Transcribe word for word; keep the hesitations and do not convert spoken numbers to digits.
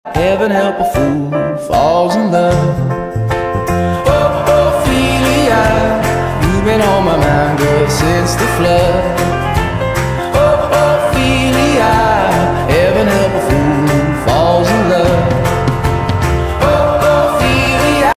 Heaven help a fool who falls in love. Oh, Ophelia, you've been on my mind, girl, since the flood.